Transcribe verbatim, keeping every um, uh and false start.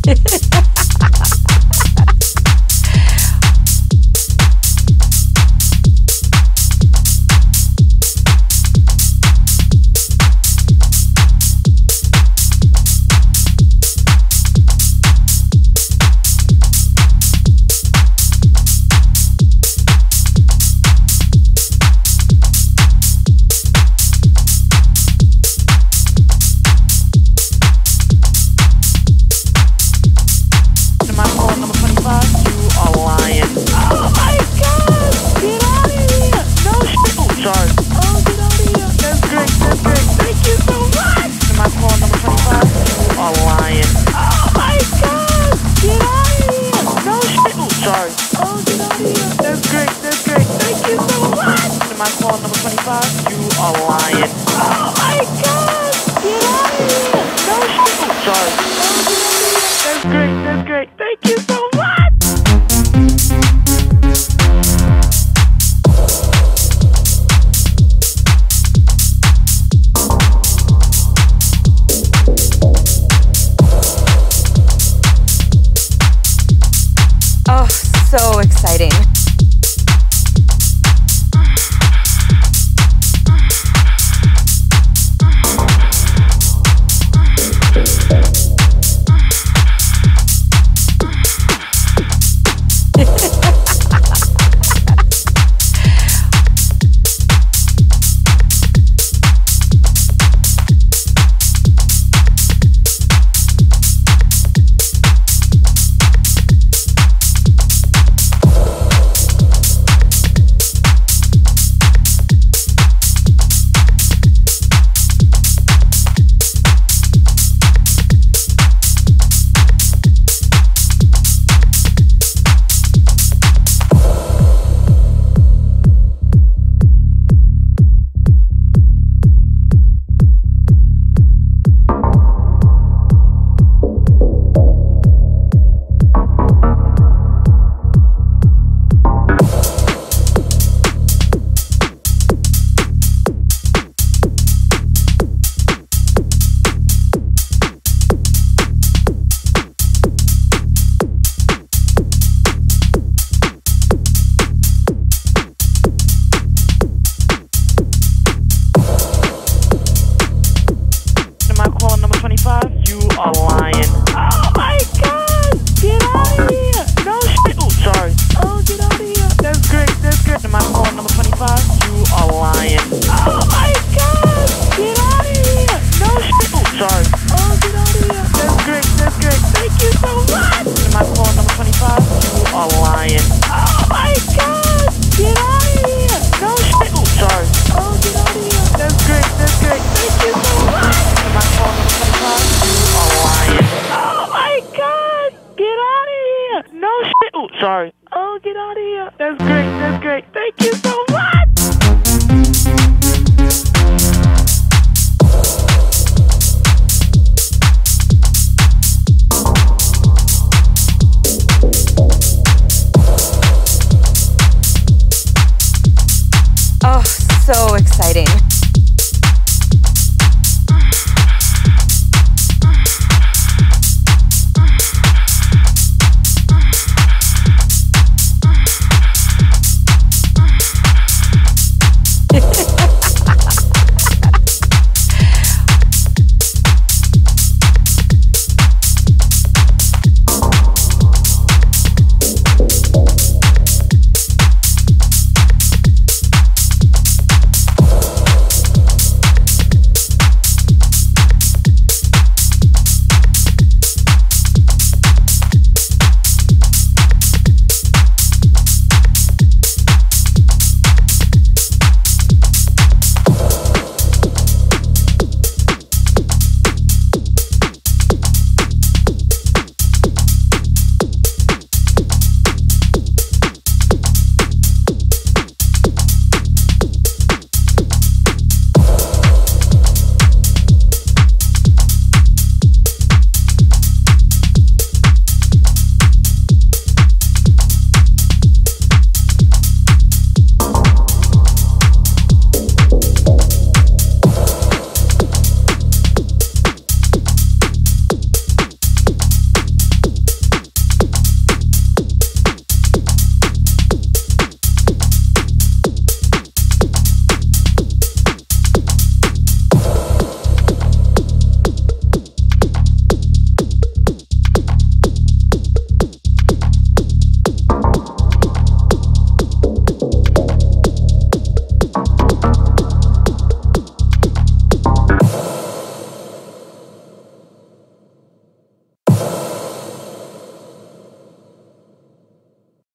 My call number twenty-five, you are lying. Oh my God! Get out of here! No shit! Oh, sorry. Oh, that's great, that's great. Thank you so much! Oh, so exciting. You are lying. Oh my God! Get out of here! No shit! Oh, sorry. Oh, get out of here! That's great, that's great. Am I calling number twenty-five? You are lying. Oh my God! Get out of here! No shit! Oh, sorry. Oh, get out of here! That's great, that's great. Thank you so much! Am I calling number twenty-five? You are lying. Oh my God! Get out of here! No shit! Oh, sorry. Oh, get out of here! That's great, that's great. Thank you so much! Am I calling number twenty-five? You are lying. Oh my God! Get out of here! No shit! Oh, sorry. Oh, get out of here! That's great, that's great. Thank you so much!